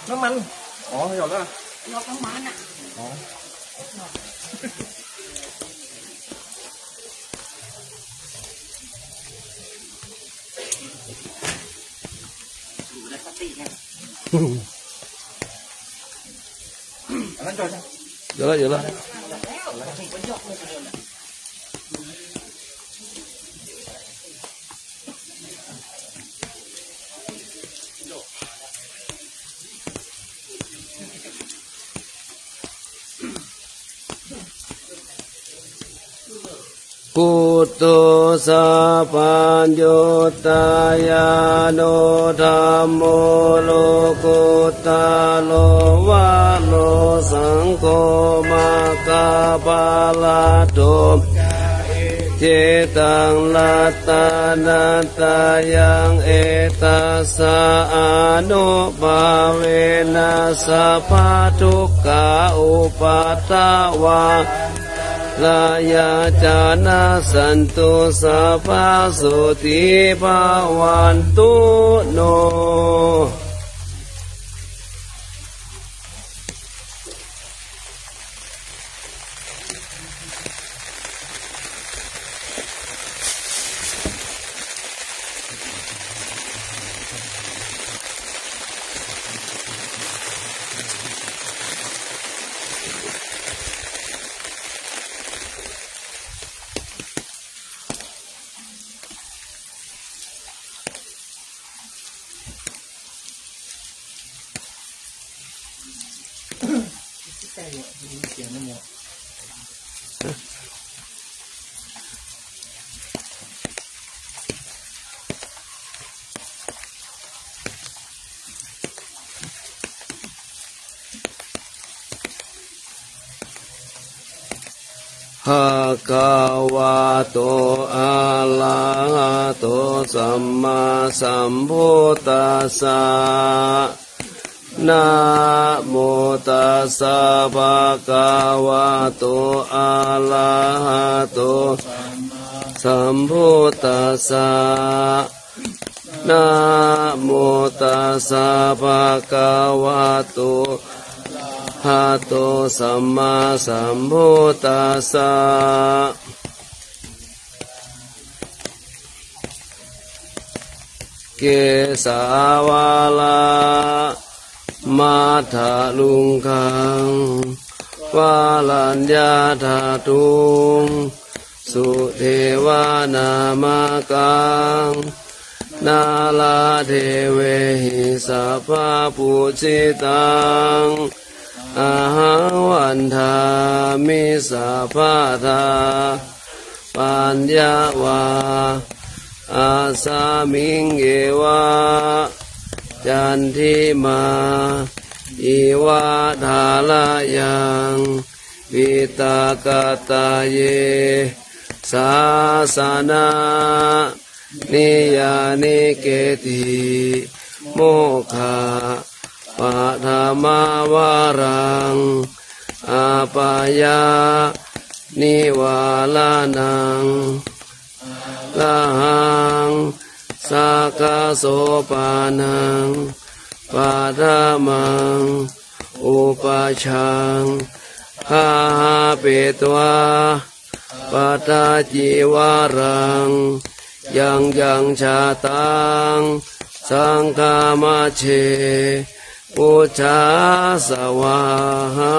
น้ำมันอ๋อหยอดแล้วหยอดน้ำมันอ่ะอ๋อดูได้สติไงอันนั้นจอยใช่เดี๋ยวละเดี๋ยวละพุทโธสัพพัญญุตายาโนธัมโมโลกุตตะโลวะโลสังโฆมาคาปะลาโตเจตังลัตตานัตตายังเอตัสสะอนุภาเวนัสสะปะทุกขาอุปัฏฐวาลายาจานาสันตุสัพพะสุติภาวันตุโนภะคะวะโตอะระหะโตสัมมาสัมพุทธัสสะนะโมตัสสะภะคะวะโตอะระหะโตสัมพุทธัสสะนะโมตัสสะภะคะวะโตหะโตสัมมาสัมพุทธัสสะเกสาวาลามาทะลุงคังวาลัญญาธาตุงสุเทวานามากังนาลาเทเวหิสัพพะปุจิตังอาหังวันทามิสัพพะทาปัญญาวาอาสามิงเอวะจันทิมาอิวะทาลายังวิตากตาเยสาสนานิยานิเกติโมฆะปะธรรมวารังอาปายานิวาลานังลาหังสักขโสปานังปะธรรมังอุปชังคาเปตวาปัตตาจิวารังยังชาตังสังฆามาเชปุจจาสวาหา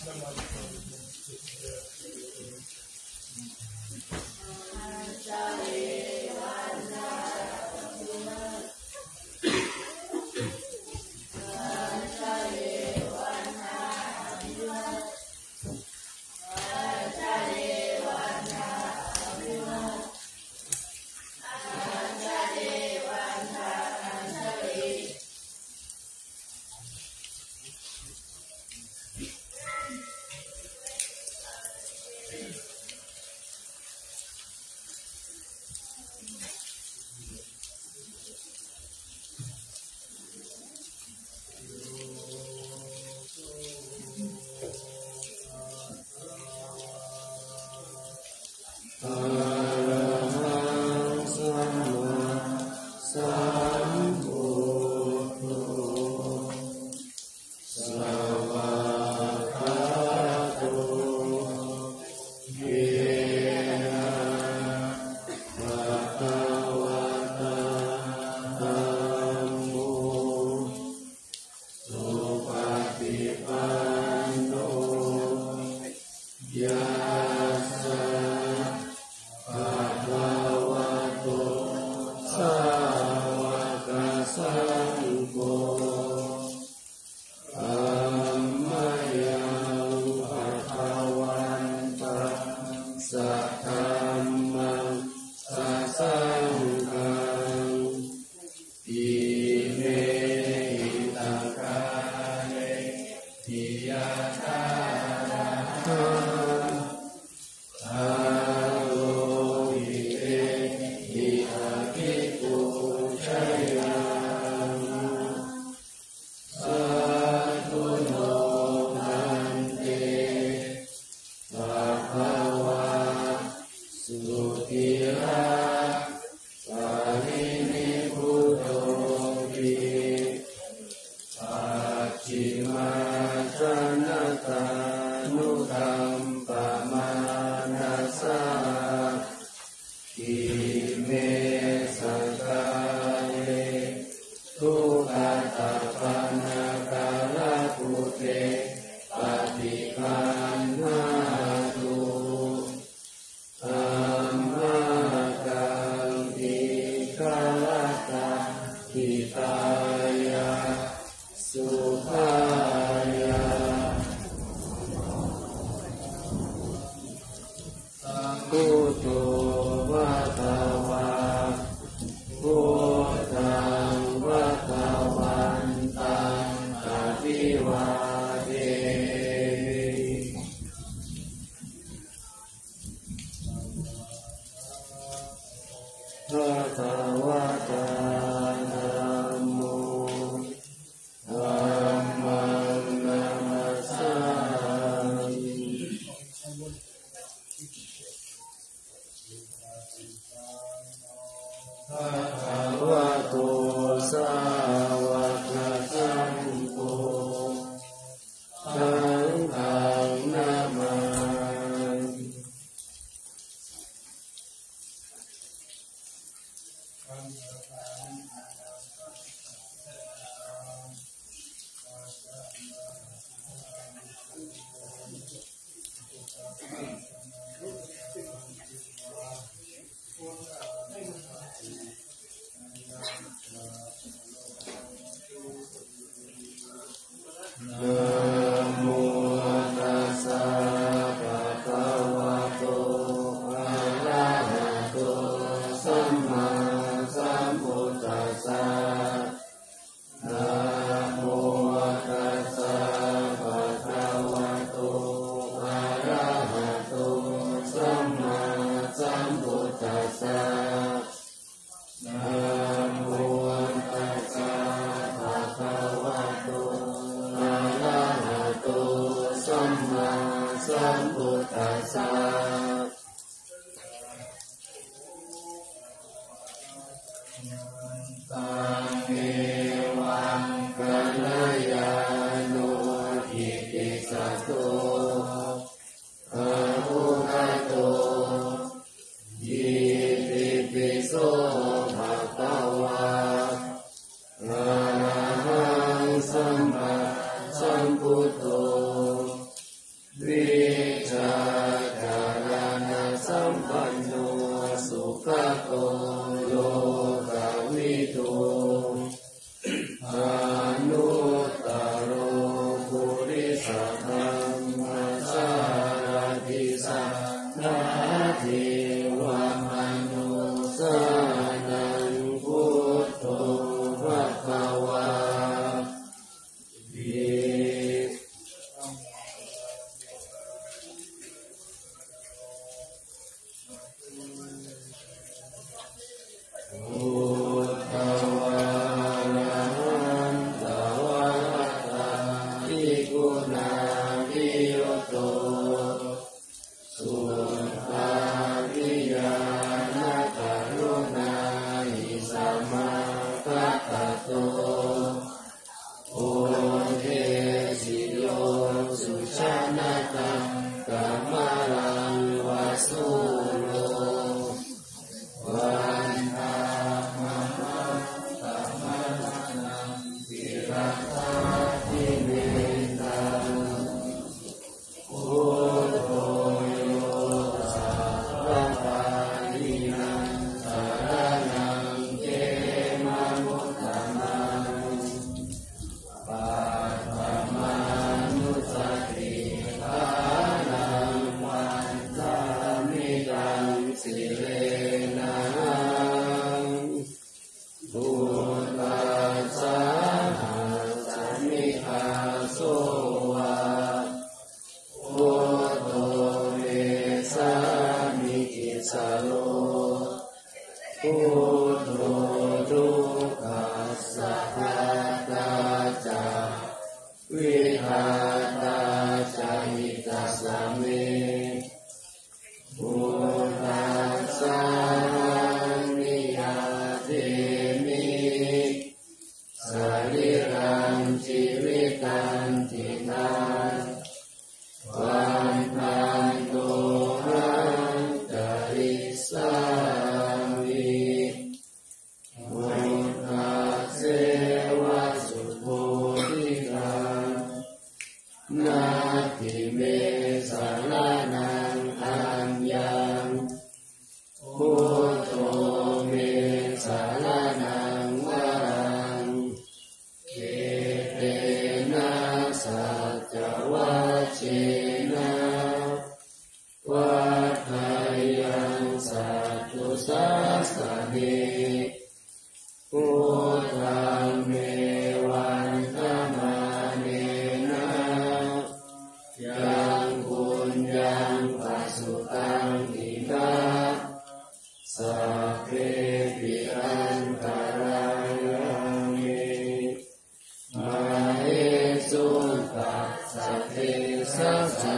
สัมพุทโธนาทิเมสารนังอัญญังพุทโธเมสารนังวรังเอเตนะสัจวัชเชนะวัฏฏายังสัตตุสัสสะเนพุทธังเมวันตมาเนนะยังบุญยังปัสสุตังอินะสัพเพปิอันตรายามิมาเหสุตัสสะเทสัสสะ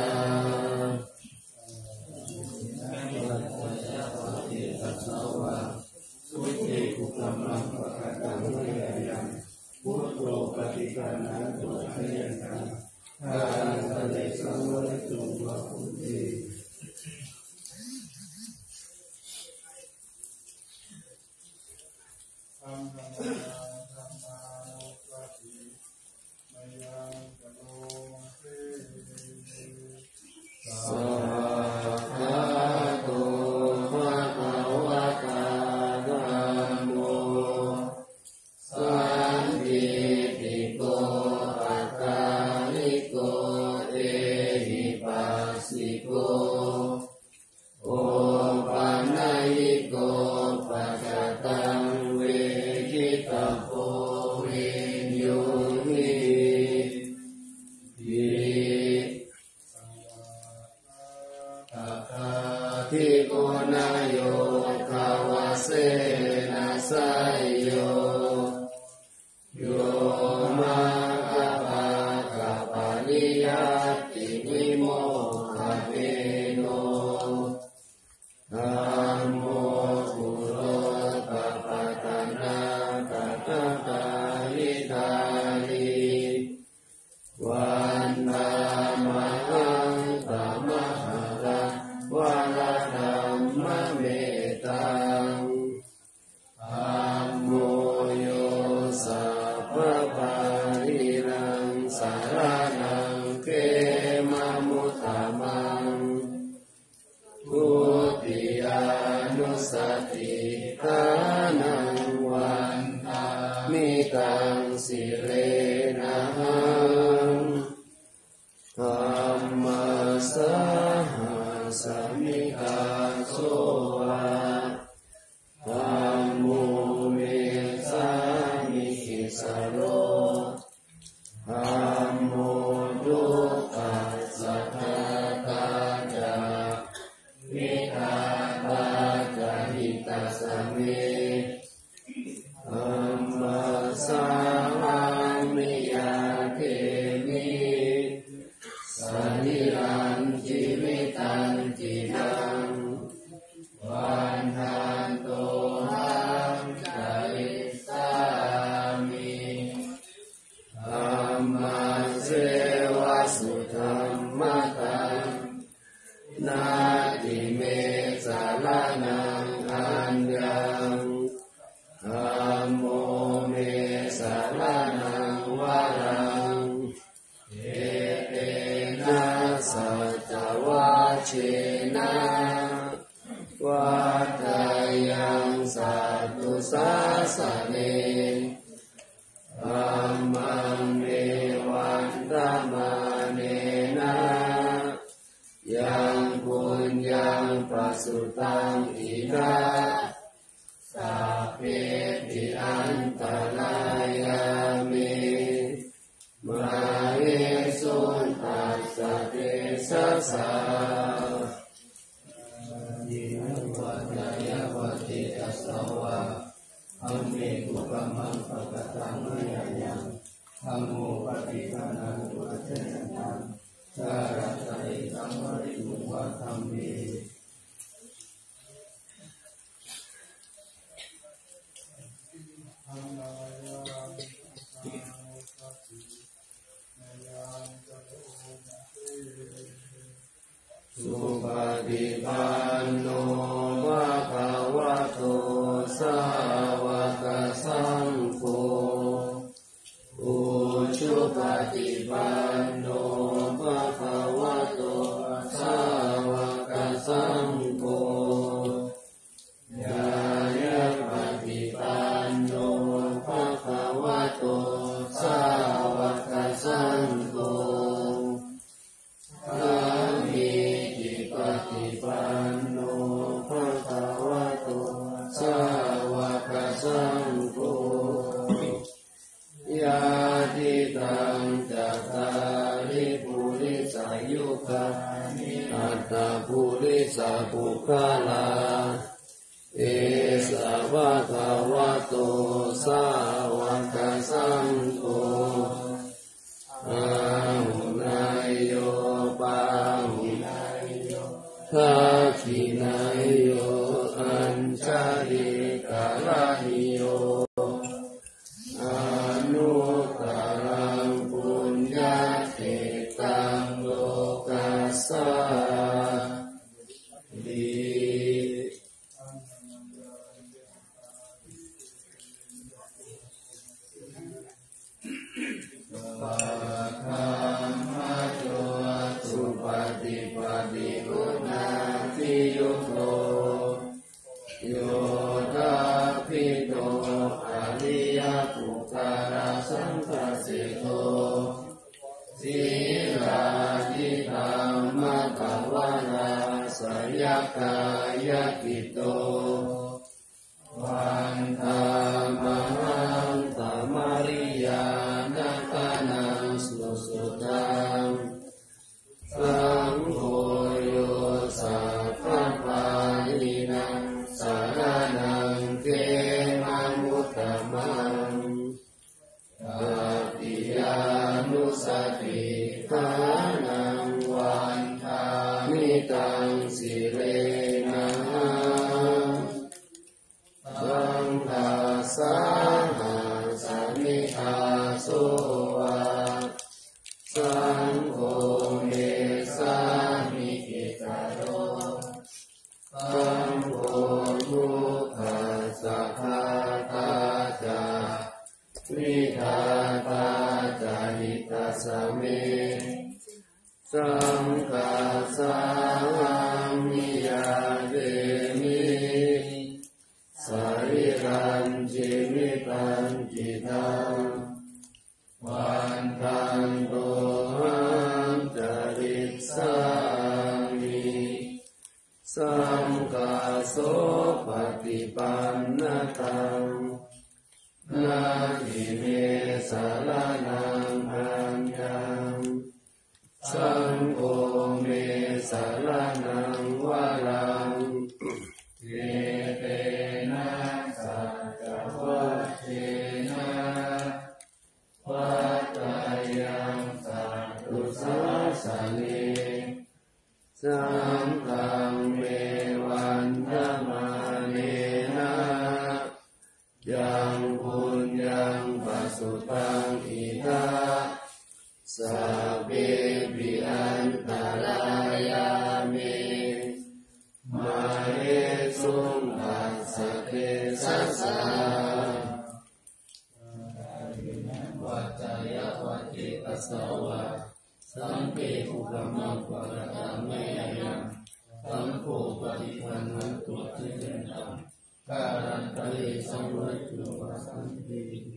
ทิโกนายโยภาวะเสนะไสโยโยมาคาปะกะปะริยัตติวิโมกขเมโนธัมโมปุโรปะปะตะนะตะตะตาลิตาลิวันตามะหังตามะหะระวะระธัมมะเมตังธัมโมโยสัพพะปะรินังสารนังเขมะมุตตมังทุติยานุสติทานังวันทามิตังสิเรนะหังธัมมัสสะสมิทาโสวะธัมโมเมสามิขิสโรธัมโมดุตัสสะทาตาจามิทาตาจาหิตัสสะเมธัมมัสสะมิยาเทมิสันนิรันจิวิตันตินังวันทันโตหังจาริสามิธัมมัสเสวะสุธัมมะตังนาติเมสารนังอัญญังธัมโมเมสารนังวรังเอเตนะสัจวัชเชนะวัฏฏายังสัตตุสัสสะเนธัมมังเมวันตมาเนนะยังปุญญังปัสสุตังอินะสัพเพปิอันตรายามิมาเหสุตัสสะเทสัสสะยิวัฏยวะติตัสสะวะธัมเมกุปมังปะกะตังมะยะยังธัมโมปฏิฆานังตุอะเทนังสารัตะอิธัมมะริมุวะธัมเมสุปฏิปันโนภะคะวะโตสาวกสังโฆอุชุปฏิปันโนภยุกะอัตตปุริสาปุคลาเอสาวะกาวะโตสาวกสังโฆอาหุนายโยปาหุนายโยทักขินายโยอัญชลิกาลานิโยอนุตตรังปุญญาเขตังโลกัสสาลิปะคัมมะโตสุปฏิปันโนนาทิยุโตโยธาภิโตอริยปุคคารสังฆสิโตสีลาทิธรรมกวานาสยกายกิโตวันธามหังตมริยานาคานังสุสุตังสังโฆโยสัพพปาลินังสารนังเกมังมุตตมังอาติยานุสติฐานังวันทามิตังสิเรนะสังฆาสาหังสมิอาโสวะสังโฆเมสามิกิตาโรสังโฆทุกขัสสะภาตาจาวิทาตาจานิตัสสะเมสังฆาสามิยาเดมิสาริรันจิมิตันจิตังวันทันโตหังจริตสามิสังฆาโสปฏิปันนะตังนาทิเมสารนังอัญญังสังโฆเมสารนังวารังเยเตนะสัจวัตเทนะวัตตายังสัตตุสาสะเนสังฆังเมวันธมาเนนะยังปุญญังปัสสุตังอิทาสัพเพปิอันตรายามิมาเอสุงหัสสะเทสัสสะวัจจายวัจจิตัสสวะสังเกตุกรรมังปะระตาเมยังสังโฆปฏิปันนันตุจิเตตังการันตะเลสังวัตตุวะสันติ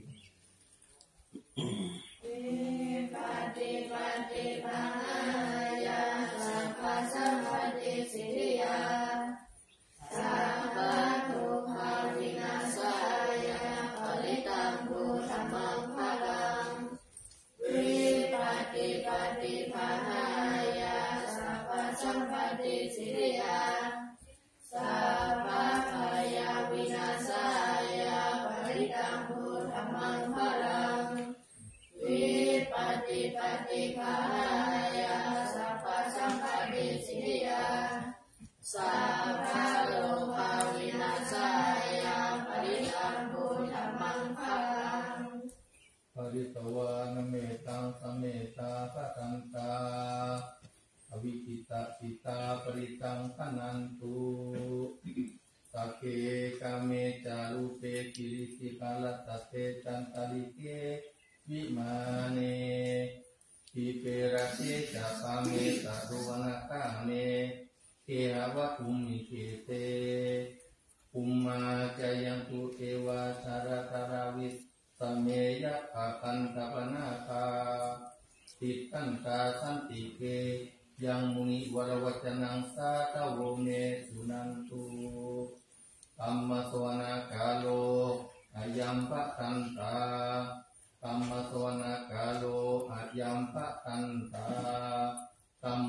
ปฏิปัติภายาสัพพสัมปติสิทธิยาสัพพทุกขาวินาศายาปริตังพุทธัมมังพลังวิปฏิปฏิภายาสัพพสัมปติสิทธิยาสัพพพยาวินาศายาปริตังพุทธัมมังพลังวิปฏิปฏิภายาสัพพสัมปติสิทธิยาสัพพโลกาวินาศายาปริตังพุทธัมมังพลังปริตวานเมตังสเมตาสัตันตาอวิกิตาปิตาปริตังพนันตุสักเกกาเมจารุเปกิริสิกาลตัสเตจันตาลิเกวิมาเนทิเประเทจาปาเมตารุวนาคาเมเทหวะภูมิเขเตภูมาจายังตุเทวาสารตาราวิสเมยะภาคันตปนาคาติตันตาสันติเกยังมุนิวรวัจนังสาตโวเมสุนันตุธัมมสวนาคาโลอายัมปะทันตาธัมมสวนาคาโลอายัมปะทันตาธัม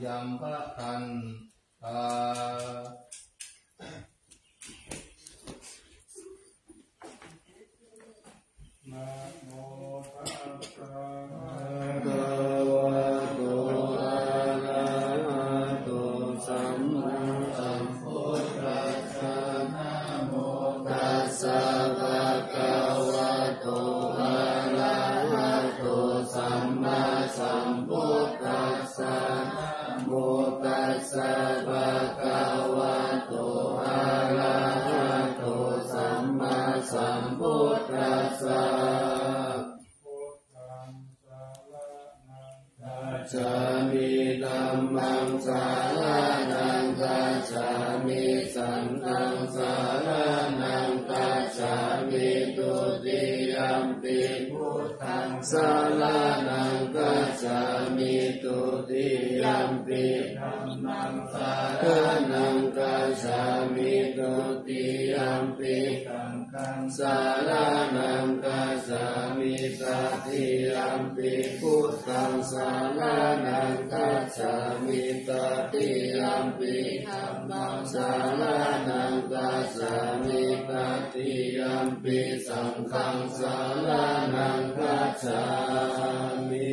ยัมภะทันตานะโมตัสสะภะคะวะโตอะระหะโตสัมมาสัมพุทธัสสะนะโมตัสสะภะคะวะโตอะระหะโตสัมมาสัมพุทธัสสะนะโมตัสสะภะคะวะโตอะระหะโตสัมมาสัมพุทธัสสะจามิธัมมังสารนังกัจฉามิสังฆังสารนังกัจฉามิตุติยัมปิพุทธังสารนังกัจฉามิตุติยัมปิธัมมังสารนังกัจฉามิตุติยัมปิสังฆังสารนังกัจฉามิตติยัมปิพุทธังสารนังกัจฉามิตติยัมปิธัมมังสารนังกัจฉามิตติยัมปิสังฆังสารนังกัจฉามิ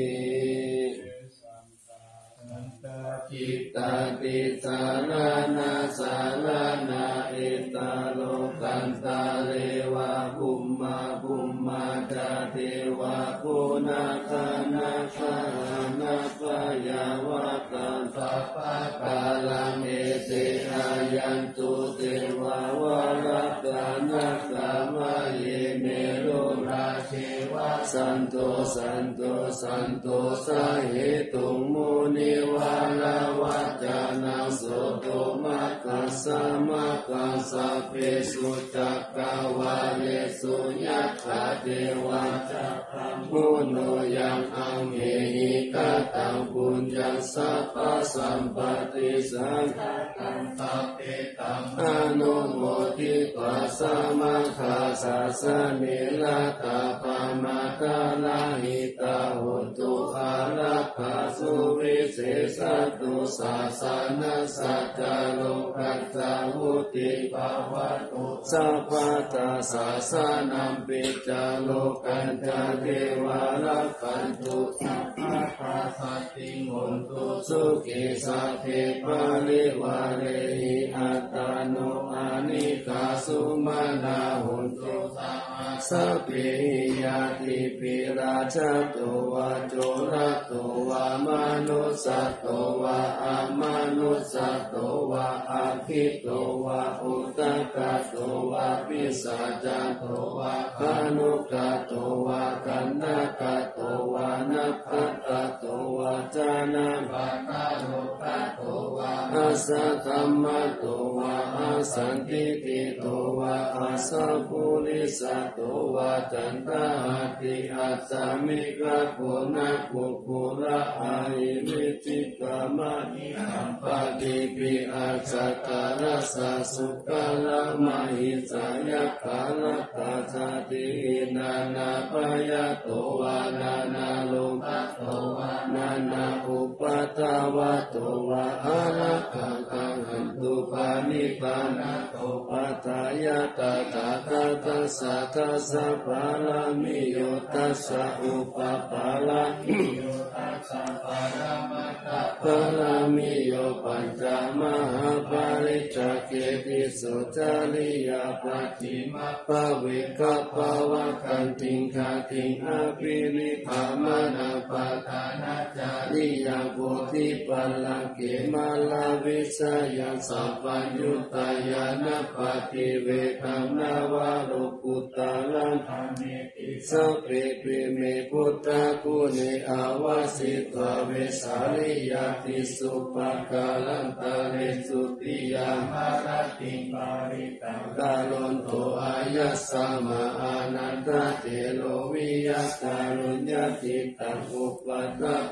จิตตติสารนาสารนาอิตาโลกันตาเรวะภูมิจาเทวะปุนาคานาคานาปยาวะกันสัพพะกาลังเอเสอายันตุเทวาวะรัตนาคามะเยเมโลราเชวะสันโตสาเหตุมุนิวาลาวัจจานังโสโตมะกัสสะมะกัสสะเปสุจักกาวาเลสุยัคขะเทวะจักขังมุโนยังอังเมหิกะตังปุญญัสสะปะสัมปติสังฆตังสัพเพตังอนุโมทิปัสสะมะคาสัสสะเนลตาปะมะตะลาหิตาหุตุอารักขาสุวิเศษตุสาสนะสัจจโลกัสสะวุติภาวะตุสัพพะตาสาสนัมปิจโลกันจเทวารักขันตุสัพพะปัสสติโหนตุสุขิสัพเพปะริวาเรหิอัตตาโนอานิกาสุมาณาโหนตุสัพเพยาติปิราชโตวะโจระโตวะมนุสสโตวะอะมนุสสโตวะอะคิโตวะอุตกะโตวะปิสัจจโตวะคานุกะโตวะกันนะกะโตวะนัพพะกะโตวะจานะภะคะโลกะโตวะอัสสะธัมมะโตวะอะสันติติโตวะอะสัพพุริสโตวะจันตหัตถิอัสสมิกะโกนะปุปุระอาหิมิจิกามะนิสัมปติปิอัสสะตารัสสะสุขะละมะหิสายะกาลตาชาตินานาปยะโตวะนานาโลภะโตวะนานาอุปาทาวะโตวะอะระหังกังหันตุปานิพานะโตปัฏฐายะตถาคตัสสะทัสสะปาลามิโยตัสสะอุปปาลามิโยตัสสะปารามัตถะปาลามิโยปัญจมหาปาริจเกติสุจาริยปัจฉิมภเวกัปปวะกันติงคาติงอภินิพพามานาปะทานาจาริยโพธิปัลลังเกมาลาวิสยังสัพพัญญุตายานะปฏิเวทังนาวาโรกุตตะลังธรรมเมติสัพเพเปเมพุทธะกุเนอาวาสิตวเวสาริยติสุปกาลันตะเรสุติยามาราติปาริตังกาลนโตอายัสสะมาอานันตะเตโลวิยัสการุญญาติตังอุปตะเปตว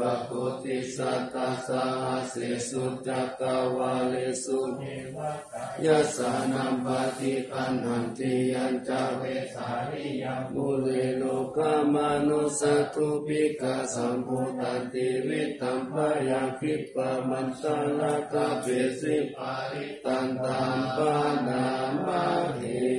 ะโพธิสัตตาสาเสสุจักกวาเลสุเทวตายะสานัมปฏิปันหันติยัญจเวสาริยมุเลโลกามนุสัตถุปิกะสัมพุตันติวิตัมปะยังคิปะมันตาลตาเปสิปาริตันตัมปะนามาเห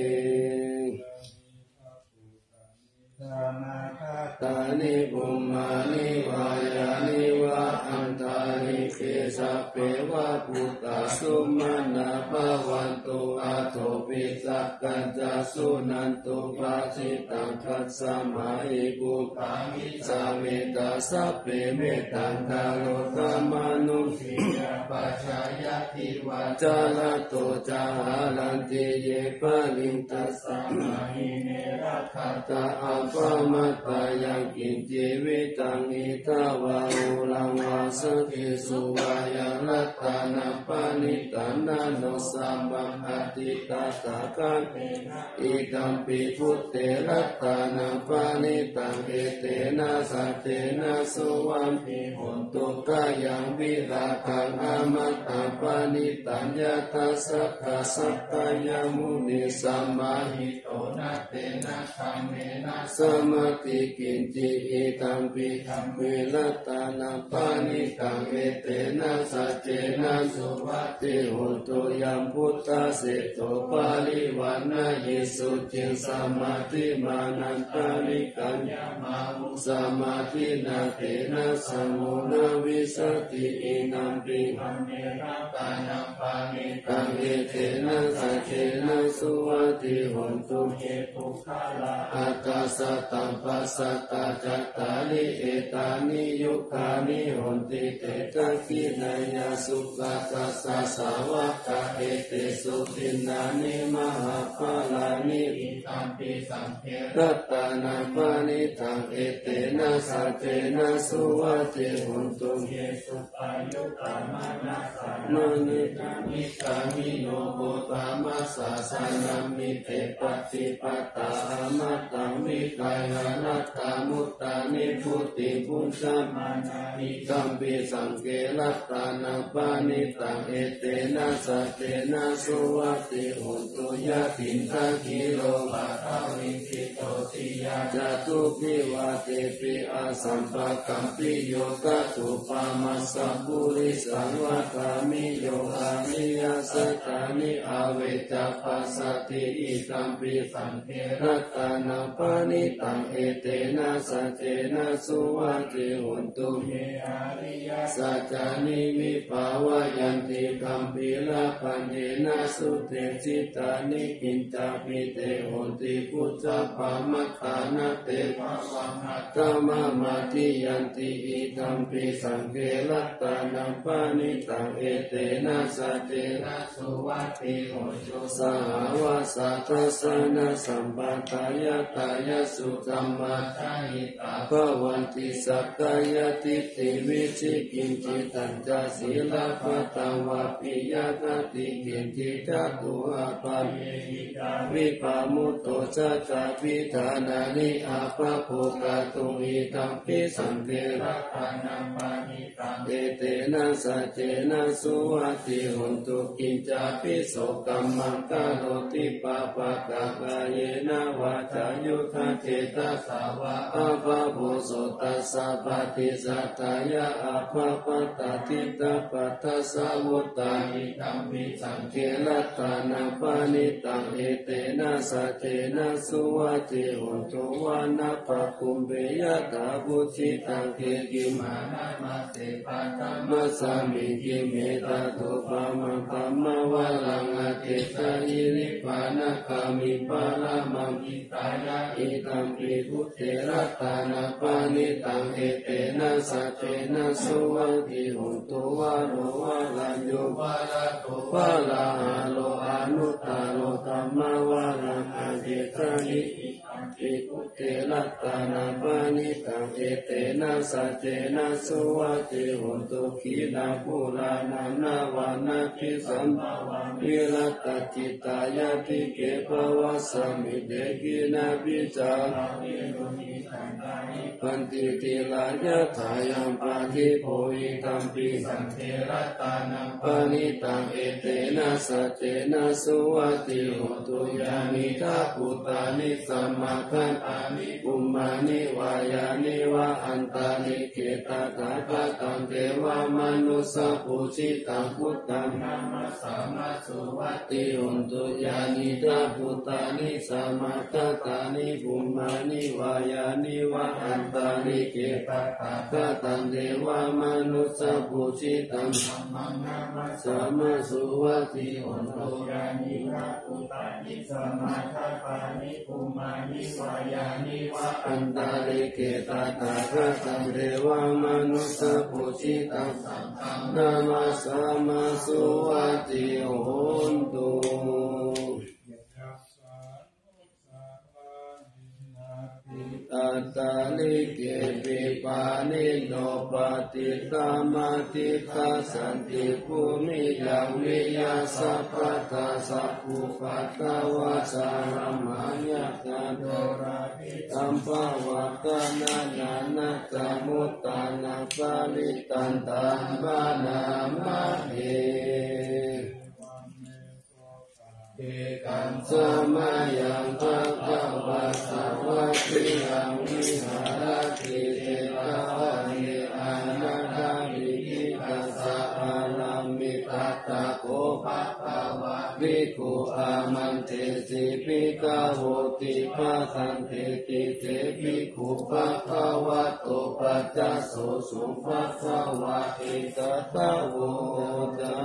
ตานิบุมมานิวายานิวะอันตานิเกสะเปวะปุตตะสุมาณะภะวันตุอาโทปิสักกัจจสุนันตุปาจิตังคัสสะมาหิปุปามิสาเมตาสัพเพเมตังคาโลกามานุสิยาปัจจายติวัจจาลโตจาลันติเยปะลิงตัสสะมาหิเนระคัตตะอัปปะมัตตายังกินจิวิตังอิทาวาอุลังวาสติสุวายาลัตตานัปปานิตันนาโนสัมบังอติตาตากันอิกัมปิพุทเตลัตตานัปปานิตังเอเตนะสัตเตนะสุวัมปิหุนตุกายังวิราคังอามัตตาปานิตัญญาตัสสะกะสัพพยามุนิสัมมาหิโตนะเตนะธัมเมนะสมาติกินจิอิตัมปิธัมเมลัตตานัปปานิตังเอเตนะสัจเจนะสุวัตติหุตุยัมพุทธะเสโตปาลิวันนะยิสุจินสมาธิมานันตานิกัญญามามุสมาธินาเตนะสมุนาวิสติอินัมปิธัมเมลัตตานัปปานิตังเอเตนะสัจเจนะสุวัตติหุตุเกตุขะลาอัตตาสัตตัมปัสสัตตาจัตตาลิเอตานิยุคานิหุนติเตตะกินายาสุขตัสสะสาวกะเอเตสุตินานิมหาภาลานิอิตัมปิสังเขรัตตานัปปานิตังเอเตนะสัจเจนะสุวัตติหุนตุเยสุปายุตตามานะสามานิกามิกามิโนโบตามัสสะสานามิเตปัจจิปตาอามัตตังมิกายานัตตามุตตานิพุติพุทธมานานิกัมปิสังเกลัตตานัปปานิตังเอเตนะสัจเจนะสุวัตติหุนตุยะตินทะกิโลภะทาวิคิโตติยะจตุปิวาเตปิอาสัมปะกัมปิโยกะตุปามัสสะปุริสังวะกามิโยอามิยัสสะตานิอาเวจะปัสสติอิตัมปิสังเขรัตตานัปปานิตังเอเตนะสัจเจนะสุวัตติหุนตุเมอาริยสัจจานิวิภาวะยันติกัมปิลาปัญเยนะสุเตจิตานิกินจาปิเตหุนติพุทธปามัตตานะเตภวังหัตตมะมาติยันติอิตัมปิสังเขรัตตานัปปานิตังเอเตนะสัจเจนะสุวัตติหุนตุสหาวาสัทธัสสะนะสัมปทายะตายะสุตัมมาทาหิตาภวันติสักกายติติวิจิกินจิตัญจศีลปัตตังวะปิยะตติกินจิจักขุอาปะเยหิตาวิปามุตโตจัตตาปิธานานิอาปะโภกะตุหิตัมปิสังเขรัตตานัปปานิตังเอเตนะสัจเจนะสุวัตติหุนตุกินจาปิโสกัมมังกะโลติปะปะกะกะเยนะวาจายุทธเจตสาวะอาภะโพโสตัสสะปะติสัตตายะอาภะปะตะทิตะปัตถสาวุตตาหิตัมปิสังเขรัตตานัปปานิตังเอเตนะสัจเจนะสุวัตติหุนตุวานะปะคุมเบยะตาบุจิตังเกกิมานะมาเสปะตัมมัสสามิกิเมตะตุปะมังคัมมะวะลังอเกตะยิริปานะคามิปะละมังกิตายะอิตัมปิพุทเถรัตตานัปปานิตังเอเตนะสัจเจนะสุวัตติหุนตุวะโรวะลันโยวะละโตวะละหะโลอนุตตาโลธัมมวะลังอเกตะนิอิตัมปิพุทเถรัตตานัปปานิตังเอเตนะสัจเจนะสุวัตติหุนตุขีณาภูรานันนาวานาภิสัมภวังวิรัตตจิตายะทิเกภวะสมิเดกินาภิจาราเวรุนิตปันติติลายะถายังปาทิโพหิตัมปิสังเทระตานังปานิตังเอเตนะสัจเจนะสุวัติโหตุยามิทาปุตตานิสัมมาคันอานิปุมมานิวายานิวะอันตานิเกตตาภะตังเทวามนุสสปุชิตังพุทธังนามัสสามาสุวัติโหตุยานิทาปุตตานิสัมมาคันอานิปุมมานิวายานิวะอันตานิเกตตาภะตังเทวามนุสสปุชิตังสัมมานามัสสามาสุวัติโหตุยานิทาปุตตานิสัมมาคันอานิปุมมานิวายานิวะอันตานิเกตตาภะตังเทวามนุสสปุชิตังสัมมานามัสสามาสุวัติโหตุ อัตตาลิเกปิปานิโนปฏิตามาติคาสันติภูมิยังวิยาสัพพตาสัพพุปัตตวาสารมัญญาการโดราภิตัมภวะกานานานาตมุตตานาปาลิตันตัมบานามะเอเอกังสมายังภะคะวะสาวะติยังวิหารติเตกาวะเนอานาคามิกิตัสสะอาลัมมิตัตตะโกภะคะวะภิกขุอามันเตสิภิกขโหติภะสันเตติเตภิกขุภะคะวะโตปัจจโสสุภะคะวะเอกตะโวจา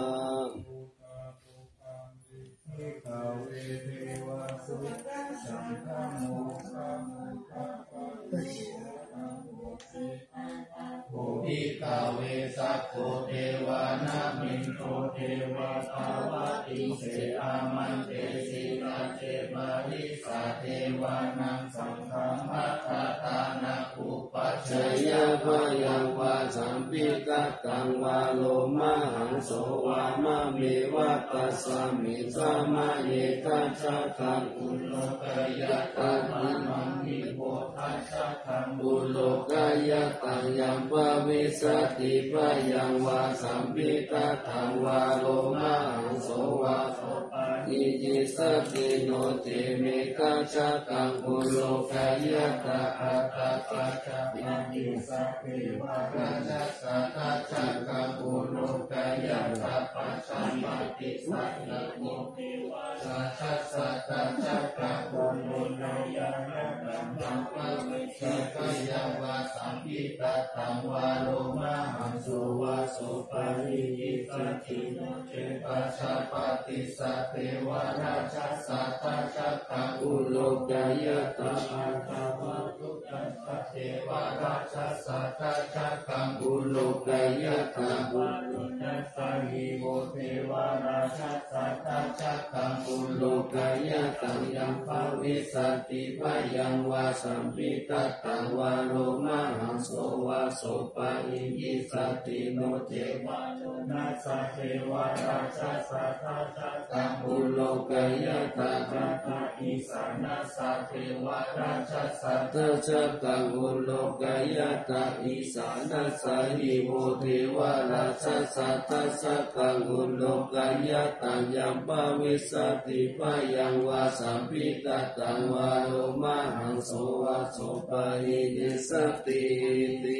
โภพิกาเวสัพโพเทวานามินโตเทวาภาวะติเสอามันเตสิกาเทวาริสาเทวานังสังฆังมัคคาตานะอุปัชฌายะพยังวาสัมปิกตังวาโลมหังโสวามะเมวะตัสสะมิสัมมาเยตัสสะคังอุโลกยะตังมังนิโพธัสสะคังอุโลกยะตังยังปวิสัตติปะยังวาสัมปิกตังวาโลมหังโสวาโสปะนิจิสัตติโนเตเมกัจจกังอุโลกยะตะอัตตะปัจจปันติสัพพิวะราชสัทธะจักกังอุโลกยะตะปัจจปันติสัพพิมุติวะราชสัทธะจักกังอุโลกยะตะปัจจปันติสัพพิยังวาสัมปิกตังวาโลมหังสุวาโสปะริยิสัตถิโนเจปัสสะปฏิสัพเพวะราชสัทธะจักกังอุโลกยะตะอัตตะวะทุตัสสะเทวะราชสัทธะจักกังอุโลกยะตะวะทุตัสสะหิโวเทวะราชสัทธะจักกังอุโลกยะตะยังภวิสัตติภยังวาสัมปิกตังวาโลมหังโสวาโสปะอิยิสัตติโนเทวะโลนัสสะเทวะราชสัทธะจักกังอุโลกยะตะจักกังอิสานัสสะเทวะราชสัทธะจักกังอุโลกยะตะอิสานัสสะหิโวเทวะราชสัทธะจักกังอุโลกยะตะยัมปะวิสัตติปะยังวาสัมปิกตังวาโลมหังโสวาโสปะหิยิสัตติติ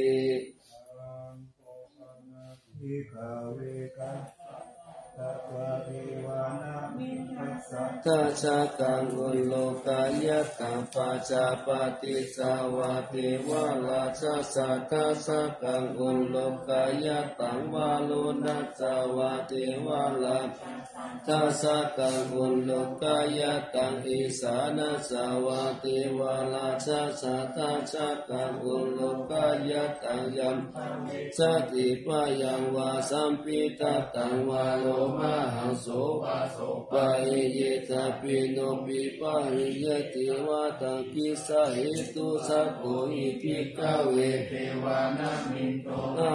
ภิกขเวกัสสะวะเทวานามิทัสสะทัสสะกังอุโลกยะตังปัจจปฏิสาวะเทวะราชสัทธะสักกังอุโลกยะตังวาโลนัสสาวะเทวะราชทัสสะกังอุโลกยะตังอิสานัสสาวะเทวะราชสัทธะสักกังอุโลกยะตังยัมสัตติปะยังวาสัมปิกตังวาโลมหังโสวาโสปะหิยิสัพพิโนปิปะหิยติวะตังกิสะเหตุสัพโพหิภิกขเวเทวานามินโตอา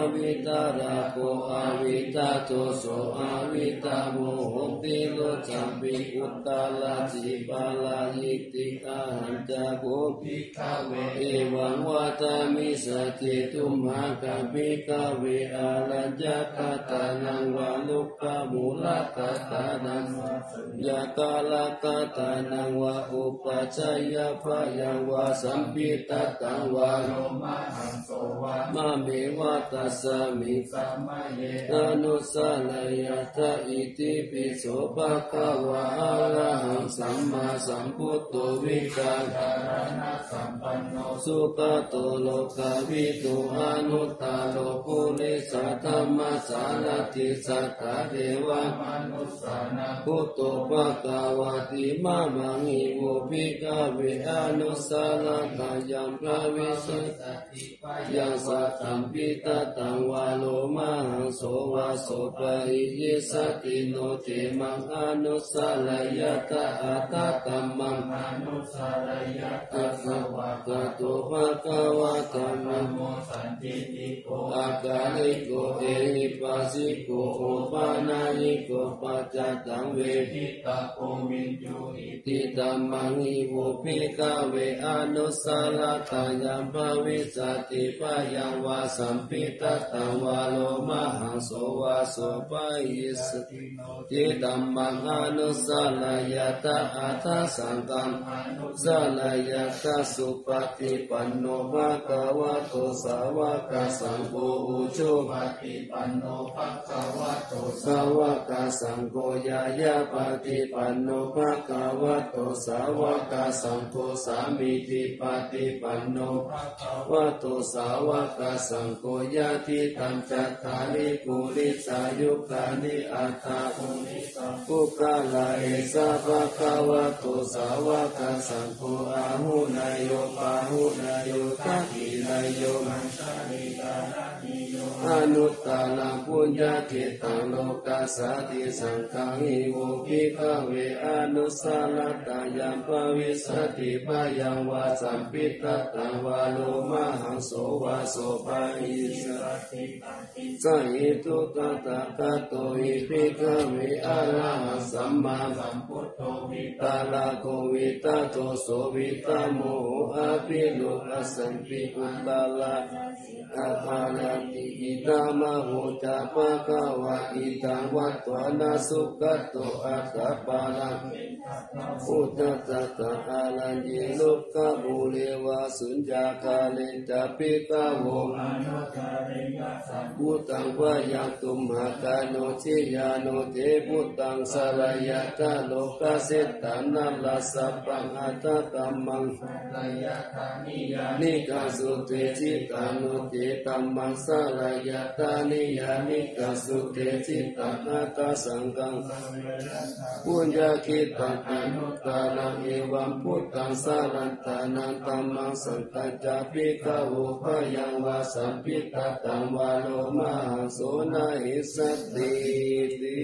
วิตาระโกอาวิตาโตโสอาวิตาโมโหติโลจัมปิอุตตาลาจิปาลายิติกาหันจาโกภิกขเวเอวังวาตามิสติตุมหากาภิกขเวอาลัญญาคตานังวาลุกขมูลคตานังวายากาลคตานังวาอุปัชฌายพยังวาสัมปิตตังวาโลมาหังโสวามะเมวะตัสสะมิสัมมาเยอนุสาลายะทะอิติปิโสภะคะวะอะระหังสัมมาสัมพุทโธวิกาการณะสัมปันโนสุขโตโลกวิทูอนุตตโลปุริสัทธัมมัสสารติสัทธาเทวมนุสสานังพุทโธภควาติมะมังอิโวภิกขเวอนุสาลกายังพระวิสุทธิปัญญาสัตตัมปิตตังวาโลมาหังโสวาโสปะหิยิสติโนเตมังอนุสาลายะตะอัตตัมมังอนุสาลายะตะสวะกะโตภะคะวะตะนะโมสันติติโกอากาลิโกเอหิปัสสิโกโอปานายิโกปัจจตังเวทิตาโกวินจุอิติตัมมังอิโวภิกขเวอนุสาลกายังภวิสติปะยังวาสัมปิตตังวาโลมหังโสวาโสปะหิสติโนติตัมมังอนุสาลายะตะอัตถสังฆังอนุสาลายะตะสุปฏิปันโนภะคะวะโตสาวกสังโฆอุชุปฏิปันโนภะคะวะโตสาวกสังโฆยายะปฏิปันโนภะคะวะโตสาวกสังโฆสามิติปฏิปันโนภะคะวะโตสาวกสังโฆยะทิตังจัตตาริปุริสายุคานิอัตถาปุริสปุกะลาเอสะภะคะวะโตสาวกสังโฆอาหุนายโยปาหุนายโยทักขินายโยมังสาริกานิโยอนุตตลังปุญญาเกตังโลกัสสติสังฆังหิโวภิกขเวอนุสาลตายังภวิสติภายังวาสัมปิตตังวาโลมหังโสวาโสปะหิสติสัยตุตตะกะโตหิภิกขเวอะระหังสัมมาสัมพุทโธวิตาลาโกวิตาโตโสวิตาโมอะภิโลกัสสัมปิอุตตาลาอะภาลติอิตามะโหจาภะคะวะอิตังวัตถานาสุขโตอะกัปปะลังอุตตะตะอาลัญญิโลกะบุเรวะสุญญากาเลจะภิกขโวอนุตริยสัมพุทธังวะยังตุมหากาโนชิยาโนเทพุตตังสลายะตะโลกะเสตานัลลัสสะปังอัตตะกัมมังลายะตานิยานิกาสุเตจิตานุเตตัมมังสลายะตานิยานิกาสุเตจิตานาตาสังฆังปุญญาคิตังอนุตตลังเอวัมพุทธังสารันตานังตัมมังสังฆัจจาภิกขโวภยังวาสัมปิตตังวาโลมหังโสนะหิสติติ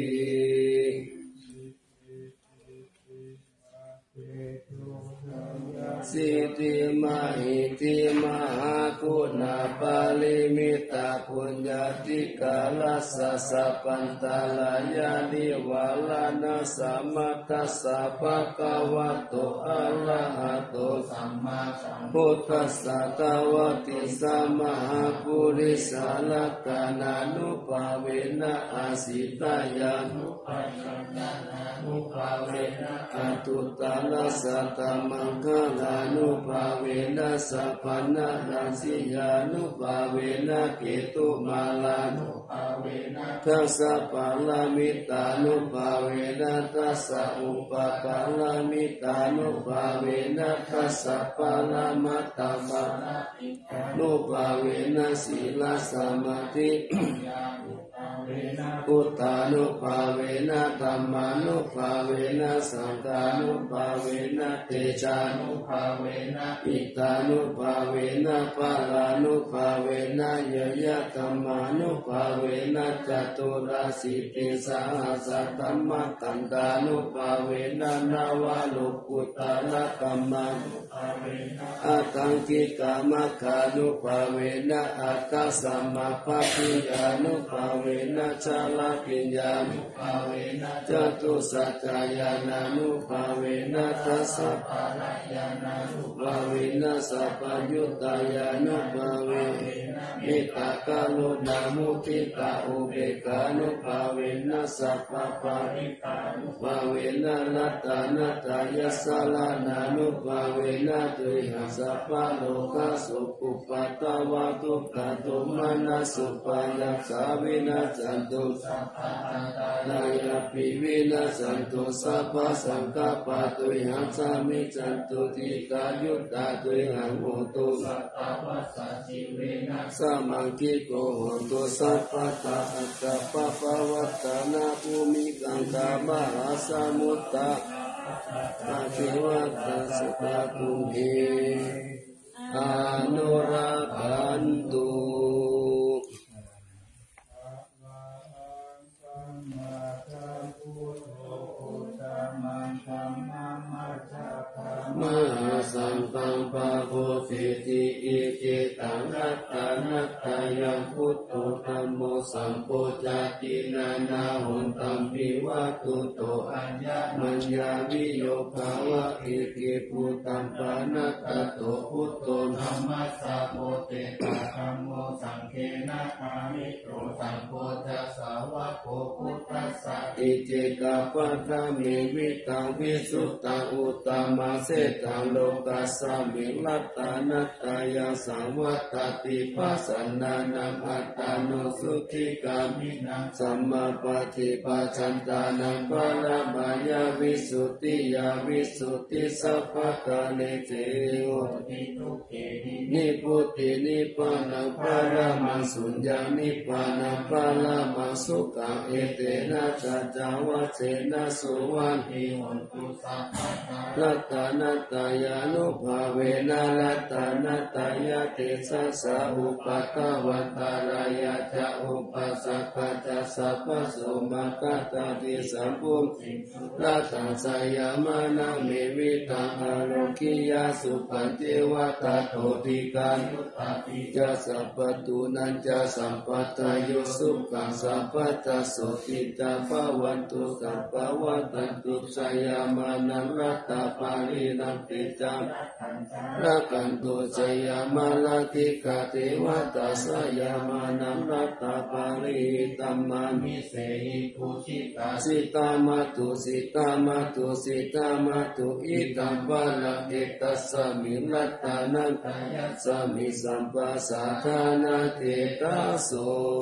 สิติมาหิติมหาคุณาปาลิมิตาปุญญาติกาลัสสะสัพพันตาลายานิวาลานาสัมมาตัสสะภะคะวะโตอะระหะโตสัมมาสัมพุทธัสสะตวะติสัมมาปุริสาลกานานุภาเวนะอาสิตายานุปัสสนานุภาเวนะอตุตตานัสสะตัมมังคะลานุภาเวนะสัพพนะดังสิยานุภาเวนะเกตุมาลานุภาเวนะทัสสะปาลามิตานุภาเวนะทัสสะอุปปาลามิตานุภาเวนะทัสสะปาลามัตตาปานุภาเวนะศีลสมาธิพุทธานุภาเวนะธัมมานุภาเวนะสังฆานุภาเวนะเตชานุภาเวนะอิตานุภาเวนะปาลานุภาเวนะยยะธรรมานุภาเวนะจตุราสิติสาหสัตธัมมกันตานุภาเวนะนาวาลุกุตาละกัมมานุภาเวนะอาตังกิกามะขานุภาเวนะอัตตสัมมาปะปิญานุภาเวนะชาลปิญญานุภาเวนะจตุสัจจายานานุภาเวนะทัสสะปะระยานานุภาเวนะสัพพยุตตายานุภาเวนะมิตากาลุนามุทิตาอุเบกานุภาเวนะสัพพปาริกานุภาเวนะนัตตานัตตายสสลานานุภาเวนะตุหัสสะปะโลกสุขุปัตตวะทุกขโทมานะสุปายัสสาวินาสันตุสัพพะตายาปิวินาสันตุสัพพะสังฆปะตุหัสสามิจันตุทิกายุตตาตุหังโหตุสัตตวัสสะจิเวนะสัมมังคิโกโหตุสัพพะตาอัตตะปะปะวัตตานาภูมิกังคามหาสมุตตะอาภิวัตตสุขตุเมอนุรักขันตุมหาสังฆังปะโพสิติอิจิตังรัตตานัตตายังพุทโธธัมโมสัมโพชาตินานาหุนตัมปิวัตุโตอัญญมัญญาวิโยภาวะอิกิปุตตัมปานัตตโตพุทโธธัมมัสสะโพเตตะธัมโมสังฆนะอามิโตสัมโพธัสสะวะโคพุทธัสสะอิจิกาปัฏฐามิวิตังวิสุตตังอุตตมังเสตังโลกัสสมิลัตตานัตตายาสังวัตติปัสสนานังอัตตานุสุขิกามินังสัมมาปฏิปัสสันตานังปะระมายาวิสุทธิยาวิสุทธิสัพพะกาเลเจโอติทุกเขนิพุทธินิพพานังปะระมังสุญญานิพพานังปะระมังสุขังเอเตนะสัจจาวะเสนะสุวันติโหตุสัพพะรัตตานัตตายานุภาเวนะรัตตานัตตายาเตสัสสะอุปัตตวันตารายาจะอุปัสสะปัจจสัพพะโสมากัตตาติสัมพุทธิรัตตังสยามะนะเมวิตังอโลกิยาสุปันเทวตาโตติกายุตติจะสัพพตุนันจะสัมปัตตโยสุขังสัพพัตตโสติจาภวันตุสัพพวันตันตุสยามะนังรัตตาปารินันติจังรักันตุสยามะลาติกาเทวตาสยามะนังรัตตาปาริตัมมามิเสหิภูชิตาสิตามาตุสิตามาตุสิตามาตุอิตัมปะละเอตัสสมิรัตตานันตยัสสมิสัมปัสสะทานาเตตัสโส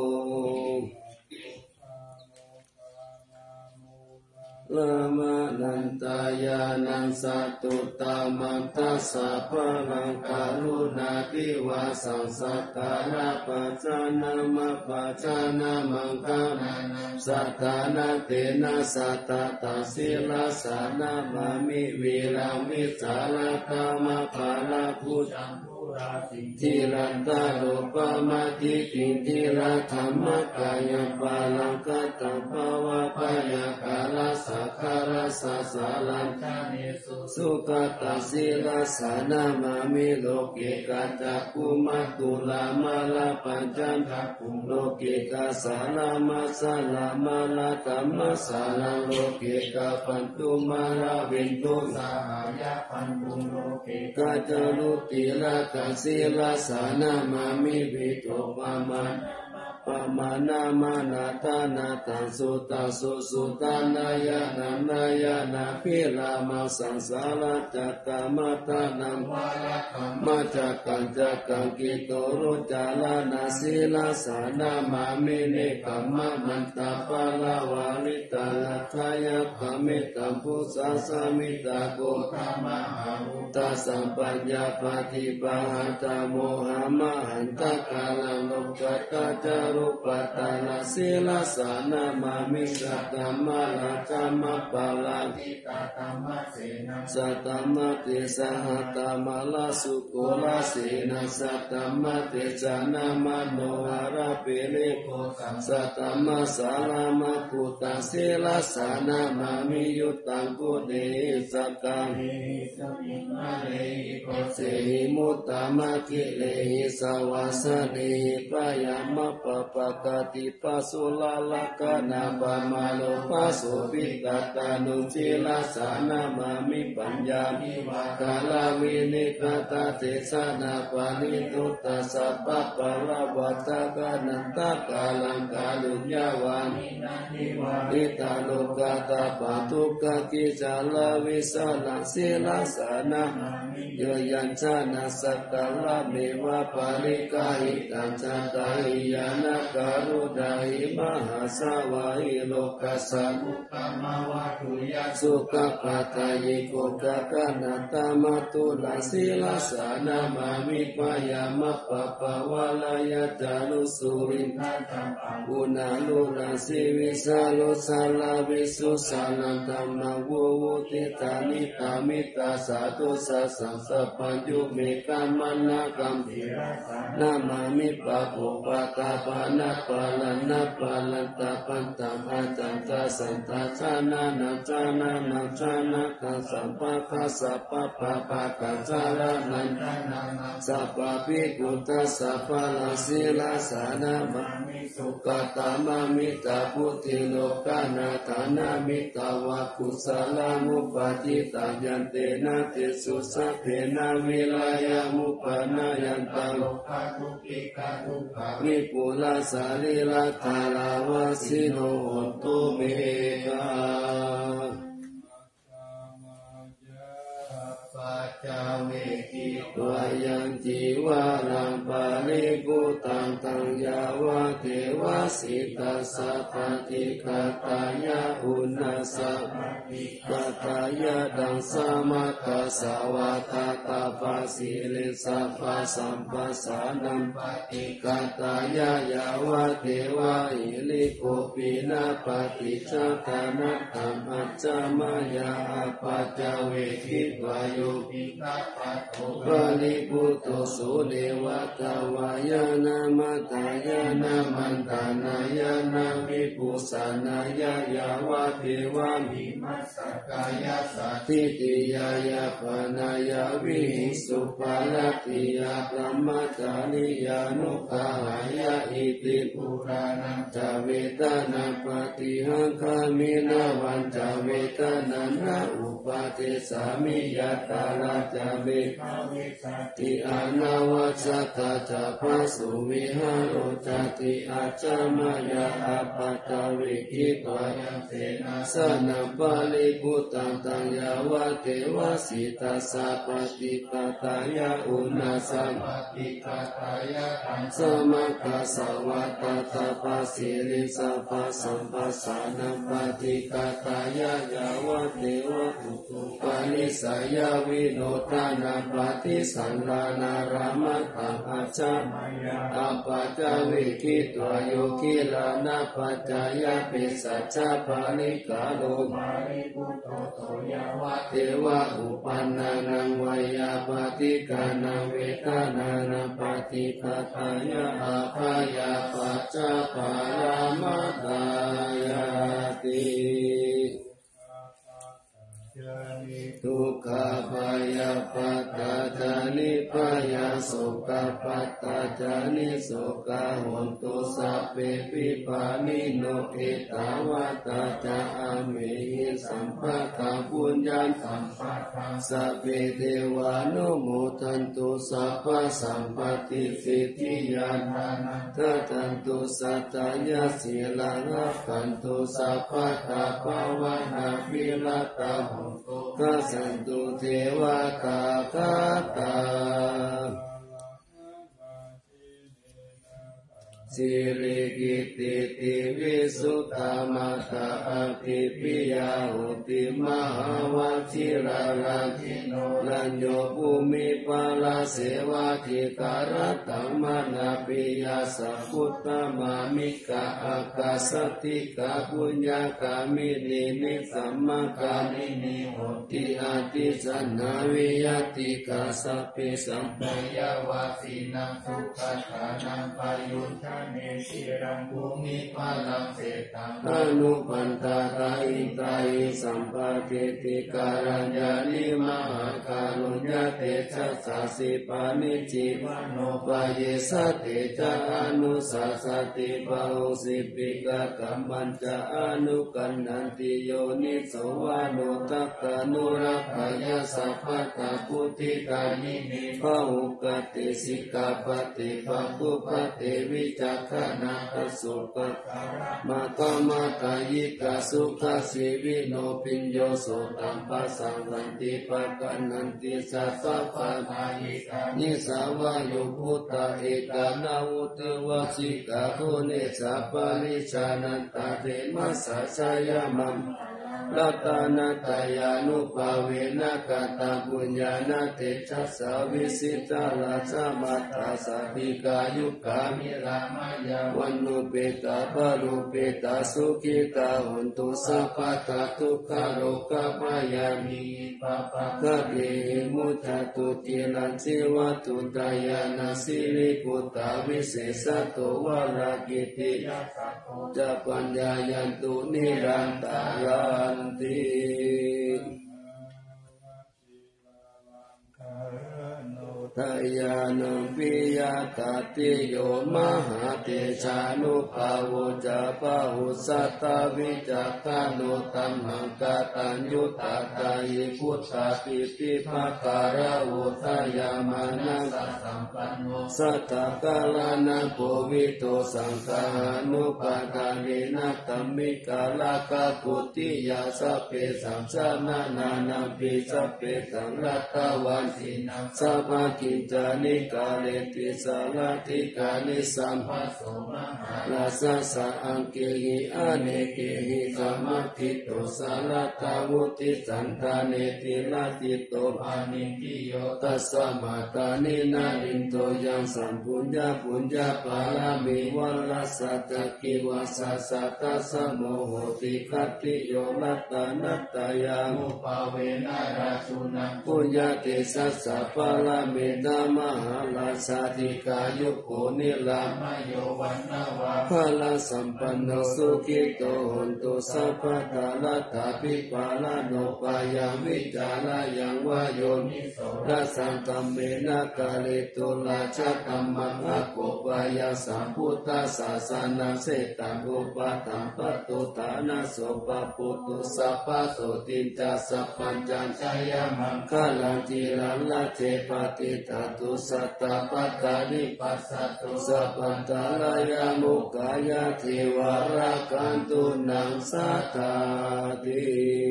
ลามานันตายานังสัตตุตามันตัสสะปะรังกาลุนาติวาสังสัตตาระปัจจานามะปัจจานามังคะสัตตานาเตนะสัตตะตัสสิลาสานามามิวิรามิสาลาคามะภาลาภูจังทิรันตาโลปะมาทิติทิรัธรรมกายปาลังกัตตภาวะปยาคาลาสัคคาราสาสาลันทานิสุขตัสสิลาสานามามิโลเกกัจจคุมัตตุลามาลาปัญจันทคุโลเกกัสสาลามาสาลามาลาธัมมัสสาลังโลเกกะปันตุมาลาวินตุสหายะปันตุโลเกกัจจลุติละกัสสิลาสานามามิวิโตปามันปะมานามานาทานาตังสุตังสุสุตานายานันนายานาพิลามาสังสาราจัตตามาตานังวาระคัมมาจักกังจักกังกิโตรุจาลานาสิลาสานามามิเนกัมมะมันตาปะลาวาริตาลัทายะขมิตัมพุสาสามิตาโกธามะหาอุตสัมปัญญาปฏิปะหัตโมหะมหันตกาลังโลกัตตะรุปตานาสิลาสานามามิสัตตมาลาจามาปาลาติตาตมะเสนาสัตตมะเตสหตมาลาสุโกลาเสนาสัตตมะเตจานามโนวาระเปเลโกสัตตมะสาลามะกุตังสิลาสานามามิยุตตังกุเดสักกังเสหิมุตตามะกิเลหิสวาสเนหิปายามะปะปะกติปัสสุลาลกนาปะมาโลปัสสุปิกตานุจิลาสานามามิปัญญามิวากาลาวินิกตาเตสนาปานิทุตตะสัพพะปะระวัตตะกานันตะกาลังกาลุญญาวานิตาโลกาตาปะทุกขกิจาลาวิสานังสิลาสานาโยยัญชนะสัตตะละเมวะปาริกาหิตัญจตาหิยานะการุดาหิมหาสาวาหิโลกัสสะมุตตมาวะตุยะสุขปัตตายิโกกะกะนัตตมะตุลาสิลาสานามามิปายามะปะปะวะลายะจานุสุรินทันตัมปังกุณาลุลาสิวิสาโลสาลาวิสุสานันตัมมังวุวุติตานิตามิตาสาธุสัสสังสัพพัญญุเมกัมมนากัมภิรานามามิปะโภปะตาปานะปะลันนะปะลันตาปันตัมอาจันตาสันตาชานานังชานานังชานะกัสัมปะคะสัพพะปะปะกัจจารานันทนาสัพพะภิกขุตัสสะปะลาสิลาสานามามิสุขตามามิตาพุทธิโลกานาฐานามิตาวะกุศลามุปาจิตายันเตนะเตสุสัพเพนะวิลายามุปานายันตาโลกาทุกิกาทุกขาวิปุลาสาลิลาทาราวาสิโนโหตุเมกาปัจจเวกิวายังจีวารังปาริกุตังตังยาวะเทวะสิตัสสะปฏิกตายะอุณาสัพพิกตายะดังสมัคคสาวะตาตาปะสิลิสัพพะสัมปัสสานังปฏิกตายะยาวะเทวะอิลิโกปินะปฏิจักานะธัมมัจจามายาปัจจเวกิวายุปิตาปัตโตปะริปุตโตสุเดวะตาวายานามัตตายานามันตานายานาวิปุสานายายาวะเทวะมิมัสสกายาสัตติติยายาปนายาวิหิสุปาลติยาพระมัจจานิยานุขหายาอิติปุรานังจเวตนาปฏิหังคามินาวันจเวตนานะอุปาเทสามิยาตาลาจเวภเวสติอานาวัจตาจาภสุวิหารโรจติอาจามายาอาปัตตวิกิตวายังเสนาสนะปาลิกุตังตังยาวะเทวะสิตัสสะปฏิกตายะอุณาสัมปฏิกตายะตังสมัคคสวัตตาปะสิริสัพพะสัมปัสสานังปฏิกตายะยาวะเทวะอุตุปานิสายาวิโนทานาปฏิสันลานารามะตังอาจามายาอปัจจเวกิตวโยกิลานาปัจจายะเปสัจจปานิกาโลมาริปุตโตโตยาวะเทวะอุปันนานังวายาปฏิกานังเวทานานังปฏิกตายะอาภายาปัจจปารามัตตายาติทุกขพยาปัตตาจานิพยาโสกปัตตาจานิโสกโหนตุสัพเพปิปานิโนเอตาวะตาจาอาเมหิสัมภะคะปุญญาสัมปัฏฐังสัพเพเทวานุโมทันตุสัพพะสัมปติสิทธิยานานันทตันตุสัตตายาสีลังขันตุสัพพะตาภาวนาวิรัตตาโหตุกัสสันตุเทวตาคาตาสิริกิติติวิสุตตมัตตาอภิปิยาหุติมหาวชิราราคิโนนัญโยภูมิปาลาเสวะทิการตัมมนาปิยาสัพพุตตมามิกะอากาสติกาปุญญากามินีนิสัมมกามินีโหติอาติสันนาวิยติกาสัพเพสัมปยาวาสีนังสุขะฐานังปายุชาเนสิรังภูมิปาลังเสตังอนุปันตาตาอิตาอิสัมปะเทติการัญญานิมหาการุญญาเตชะสาสิปานิจิวโนปะเยสะเตจาอนุสัสสติปะโหสิปิกะกัมมันจะอนุกันนันติโยนิโสวาโนตัตานุรักขายาสัพพะตาพุทธิกายินิภะหุกติสิกาปฏิภะคุปติวิจักขณะสุปะมาตมาตายิกาสุขสิวิโนปิญโยโสตัมปัสสังวันติปะกันนันติสัพพะปะนายิกานิสาวายุพุตตะเอกานาวุตวสิกาโหเนสัพพะลิชานันตาเตมัสสะชายามัมรัตนาตายานุภาเวนะกตาปุญญาณเตชัสสาวิสิตาลาสมัตตาสัพพิกายุกามิรามายาวันนุเปตาปารุเปตาสุขิตาหุนตุสัพพะตาทุกขโรกะพยามิปะปะกะเกมุตตุกิลันสิวัตุตายานาสิริปุตตาวิเศษโตวารากิติจะปัญญายันตุนิรันตารันติทายานุปิยาตติโยมหาเตชานุภาวุจาปะหุสัตตวิจักขานุตัมหังกตัญญุตตายิพุทธาปิติภาการะวุทายามานังสัมปันโนสัตตกาลานะโพวิโตสังฆานุปาทานินะตัมมิกาลากะปุติยาสัพเพสัมสานานานัมปิสัพเพสังรัตตวันตินังสัพพะกิจานิกาเลติสาลติกานิสัมปัสโสมหาลาสัสสะอังเกหิอเนเกหิสัมมัติโตสาลตาวุติสันทาเนติลาติโตภานิกิโยตัสสะมาตานินารินโตยังสัมปุญญาปุญญาปารามิวัลลัสสะตะกิวาสัสสะตัสสะโมโหติคัตติโยรัตตานัตตายามุปาเวนะราชุนังปุญญาเตสัสสะปารามิตามหาลาสาธิกายุโกนิลามโยวันนาวาภาลสัมปันโนสุขิโตหนตุสัพพะทาลัตถาปิปาลโนปายาวิจารายังวายโยนิโสรัสสันตัมเมนะกาเลตุลาชะตัมมังอะโกปายาสัมพุทธัสสะสานังเสตังอุปตัมปตุตานะโสปะปุตุสัพพะโสตินจัสสะปัญจัญชยมังคะลังจิรัลละเจปติตาตุสัตตะปัตตานิปัสสะตุสัพพันตาลายามุกายาเทวารากันตุนังสัตตาติ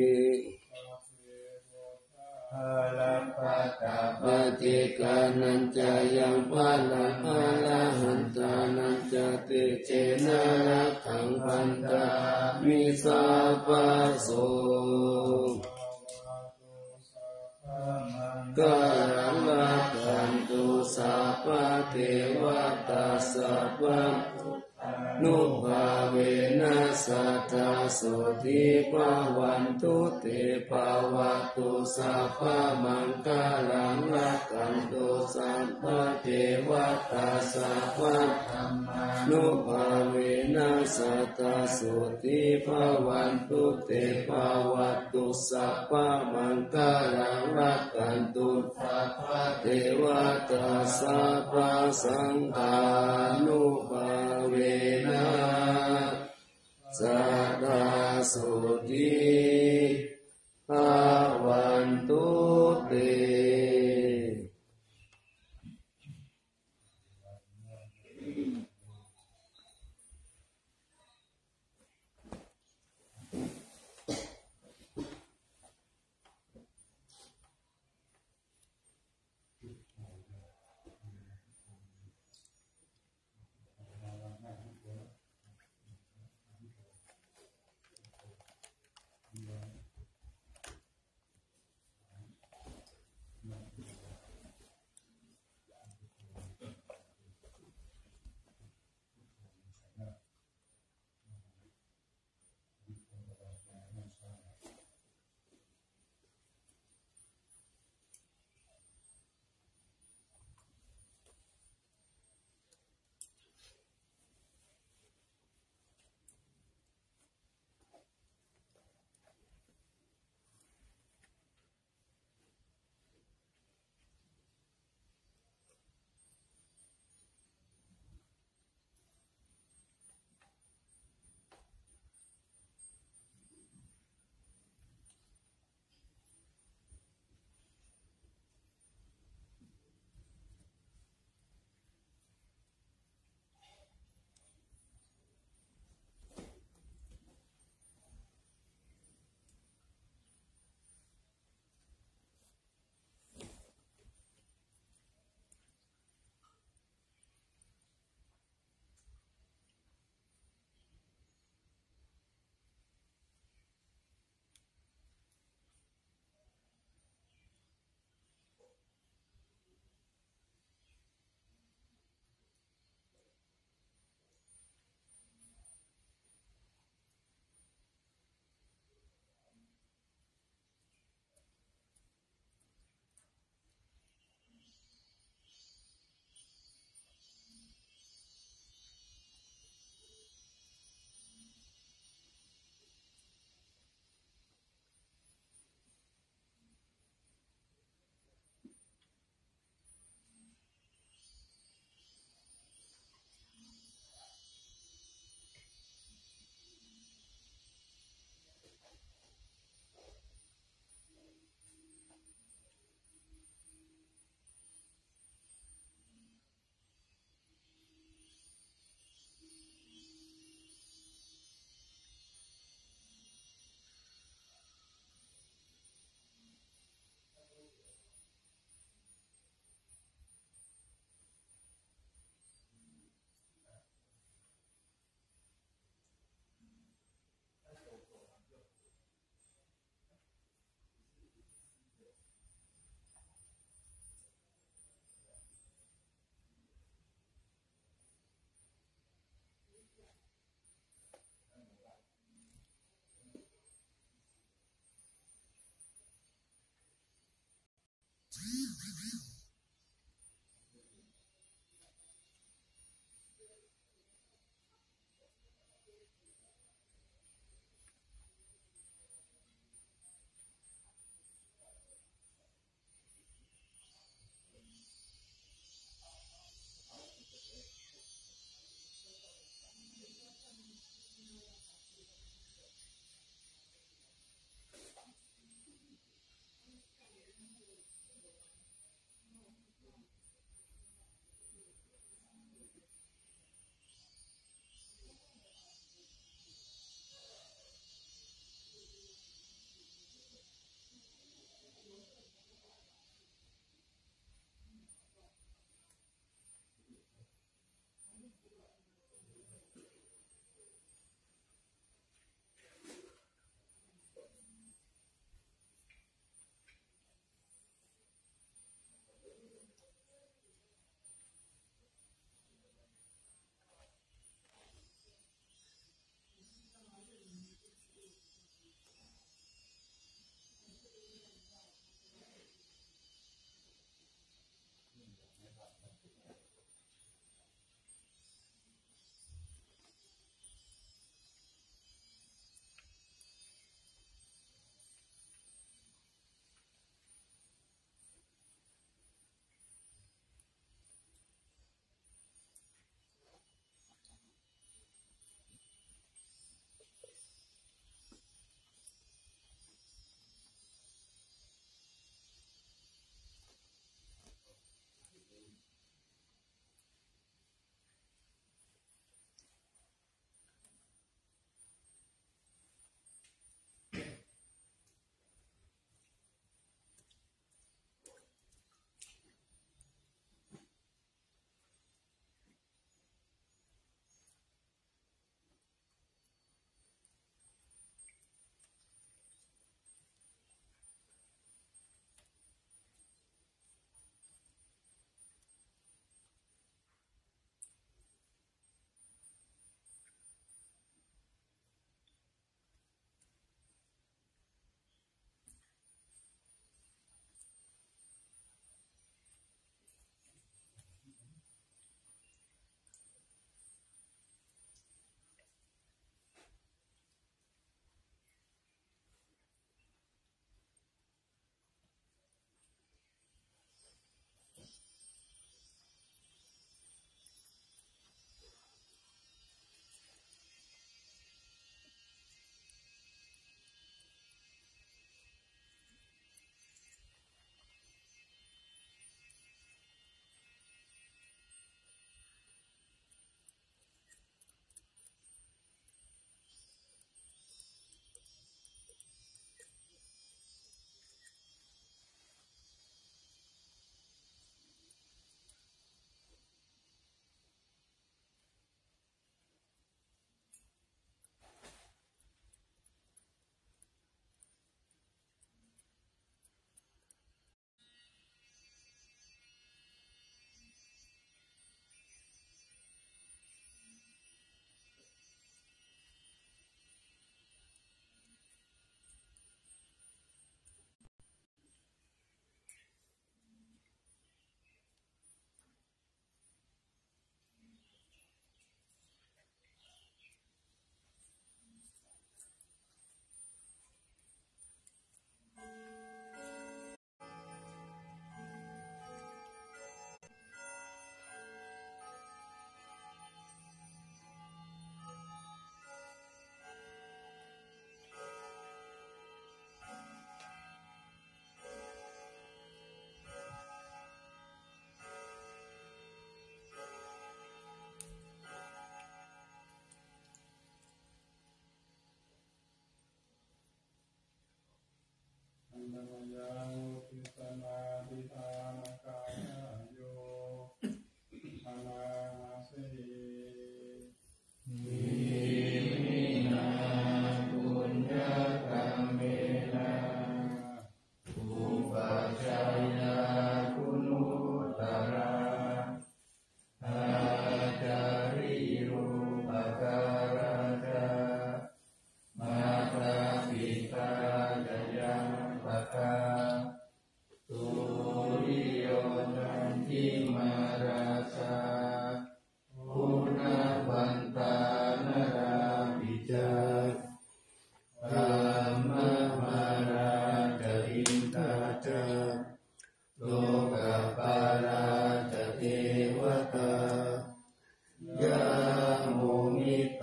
อาลัปปะตาปฏิกานันจะยังปะละอาลาหันตานันจะติเจนะระขังพันตามิสาปะโสกาลากันตุสัพพะเทวตาสัพพะนุภาเวนัสสัทธาโสทิภาวันตุเตภาวะตุสัพพะมังคลังรักขันตุสัพพะเทวตาสัพพะธัมมานุภาเวนัสสัทธาโสทิภาวันตุเตภาวะตุสัพพะมังคลังรักขันตุสัพพะเทวตาสัพพะสังฆานุภาเวนะสัทธาโสทิภาวันตุเต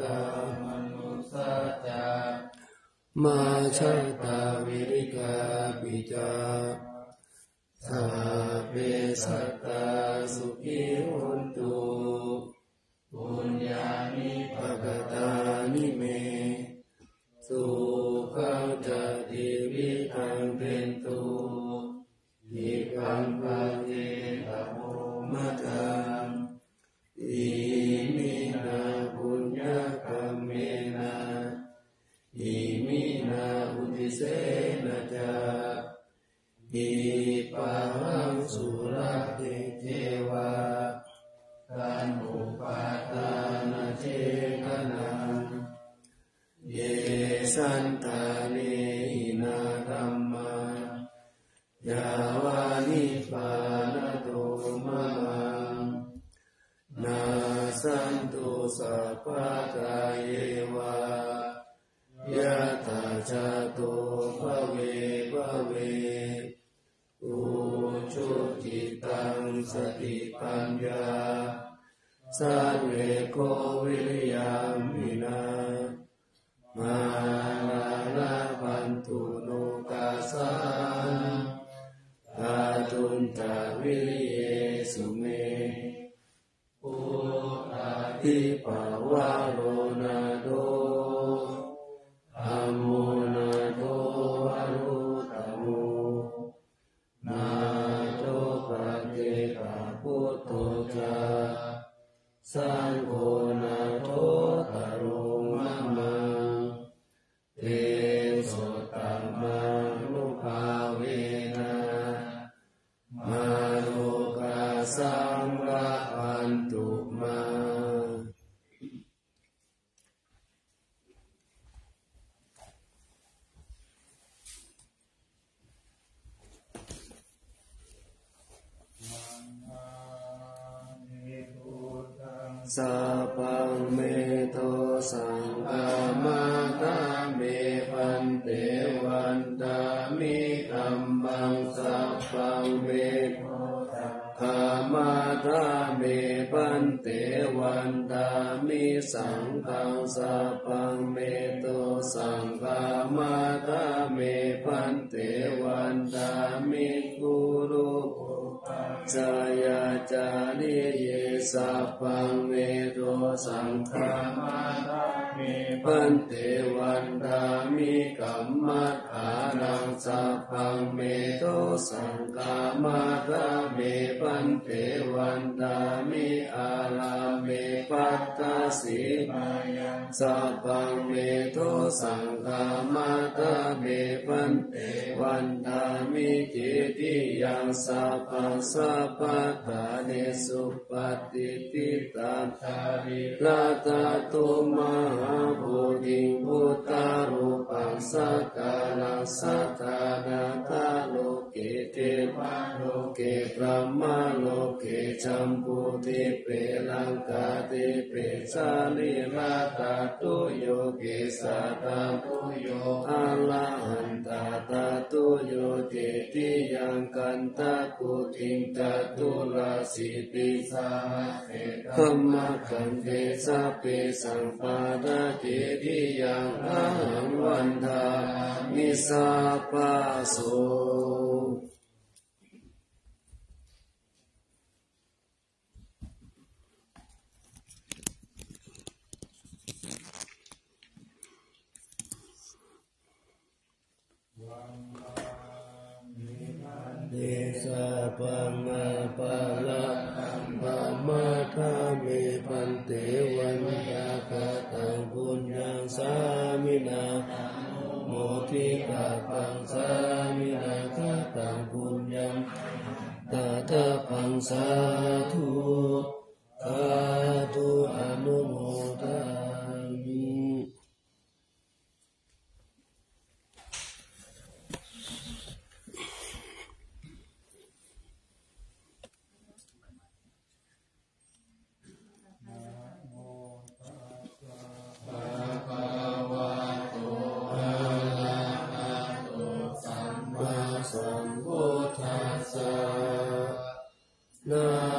มนุสสาจามาชาตาวิริกาปิจาสัพเพสัตตาสุขิโหนตุปุญญานิภกตานิเมสุขังจะติวิทังเป็นตุอิปังปะเจตโมมัตตังอิมินาปุญญกรรมเมนะอิมินาอุทิเสนะจาอิปังสุรติเทวาการอุปาทานเจกนังเยสันตาเนหินาธัมมายาวานิปานโตมะมังนาสันตุสัพพะกายเยวายะตาจาโตภเวภเวอุชุจิตังสติปัญญาสันเวโกวิริยามินามาลาพันตุโนกาสาตาตุนตาวิริเยสุเมปุอาทิปาวาโรนาโดธัมโมนาโดวารุตโมนาโตปะเจกะพุทโธจาสังโฆนาโตตโรมะมังเตโสตัมมังนุภาเวนะมาโลกาสังละพันตุมาสัพพังเมโตสังฆามาตาเมปันเตวันตามิธัมมังสัพพังเมโตสังฆามาตาเมปันเตวันตามิสังฆังสัพพังเมโตสังฆามาตาเมปันเตวันตามิกุรุจายาจาริเยสัพพังเมโตสังฆามาตาเมปันเตวันตามิกัมมัฏฐานังสัพพังเมโตสังฆามาตาเมปันเตวันตามิอาลาเมปัตตาสีมายังสัพพังเมโตสังฆามาตาเมปันเตวันตามิเจติยังสัพพังสัพพะทาเนสุปฏิทิตังทาริลาตาตุมหาโพธิพุทธารูปังสักการะสัทธานาคาโลเกเทวะโลเกพระมโลเกจัมปุติเปลังกาติเปสาลิลาตาตุโยเกสัตาตุโยอะระหันตาตาตุโยเตติยังกันตะกุติงตะตุลาสิติสาเตธัมมะคันเทสะเปสังปาดาเจติยังอะหังวันทามิสาปะโสเดชะปังอาปะละปัมมาทาเมปันเตวันยาคาตังปุญญังสามินาโมทิกาปังสามินาคาตังปุญญังตาตะปังสาธุสาธุอนุโมทามิ นะ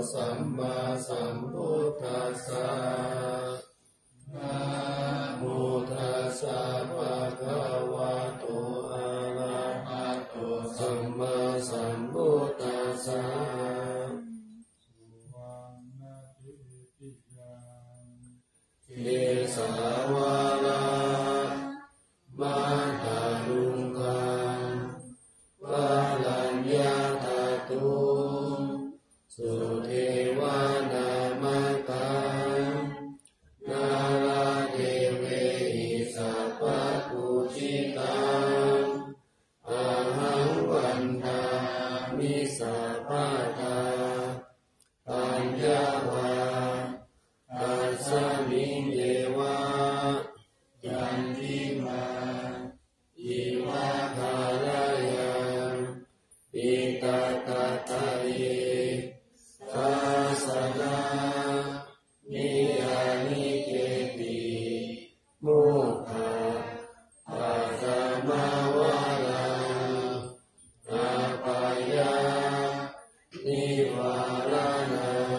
สัมมาสัมพุทธัสสะนะโมตัสสะภะคะวะโตอะระหะโตสัมมาสัมพุทธัสสะเกสาวาลามาตาลุงคังวาลัญญาตาตุงสุเทวานามกังนาลาเทเวหิสัพพะปุจิตังอาหังวันทามิสัพพะทาปัญญาวาตัสสะมิงเยวะยันติมาอิวะคาลายังปิตาตาตาเยตาสนานิยานิเกติมุขะปัสสมาวาลังอาปายานิวารานัง